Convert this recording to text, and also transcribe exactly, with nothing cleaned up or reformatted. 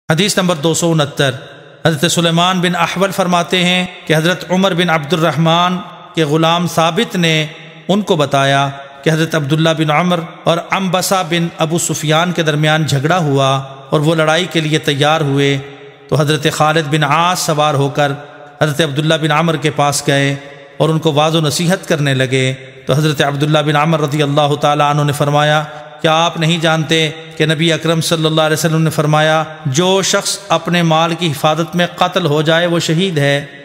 हदीस नंबर दो सौ उनहत्तर। हज़रत सुलेमान बिन अहवल फरमाते हैं कि हज़रत उमर बिन अब्दुर्रहमान के ग़ुलाम साबित ने उनको बताया कि हज़रत अब्दुल्ला बिन उमर और अम्बसा बिन अबू सुफियान के दरमियान झगड़ा हुआ और वो लड़ाई के लिए तैयार हुए। तो हज़रत खालिद बिन आस सवार होकर हज़रत अब्दुल्ला बिन अमर के पास गए और उनको वाज़ो नसीहत करने लगे। तो हज़रत अब्दुल्ला बिन अमर रज़ी अल्लाह ताला अन्हु ने फरमाया, क्या आप नहीं जानते कि नबी अकरम सल्लल्लाहु अलैहि वसल्लम ने फरमाया, जो शख्स अपने माल की हिफाजत में कत्ल हो जाए वो शहीद है।